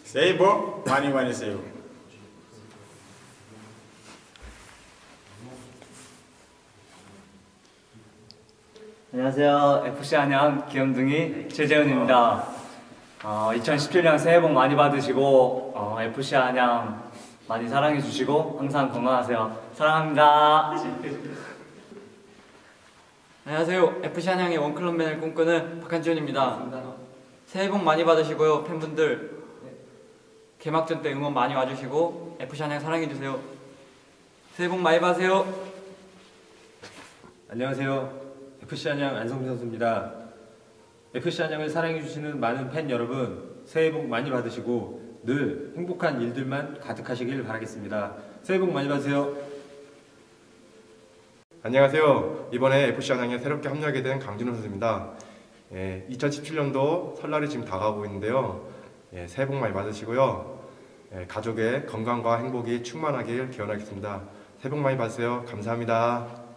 새해 복 많이 받으세요. 안녕하세요. FC 안양 귀염둥이 최재훈입니다. 2017년 새해 복 많이 받으시고 FC 안양 많이 사랑해 주시고 항상 건강하세요. 사랑합니다. 안녕하세요. FC 안양의 원클럽맨을 꿈꾸는 박한지훈입니다. 새해 복 많이 받으시고요. 팬분들 개막전 때 응원 많이 와주시고 FC 안양 사랑해 주세요. 새해 복 많이 받으세요. 안녕하세요. FC 안양 안성민 선수입니다. FC 안양을 사랑해주시는 많은 팬 여러분, 새해 복 많이 받으시고 늘 행복한 일들만 가득하시길 바라겠습니다. 새해 복 많이 받으세요. 안녕하세요. 이번에 FC 안양에 새롭게 합류하게 된 강진호 선수입니다. 2017년도 설날이 지금 다가오고 있는데요. 새해 복 많이 받으시고요. 가족의 건강과 행복이 충만하길 기원하겠습니다. 새해 복 많이 받으세요. 감사합니다.